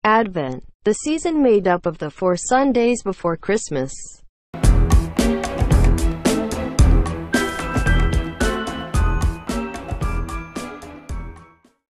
Advent, the season made up of the 4 Sundays before Christmas.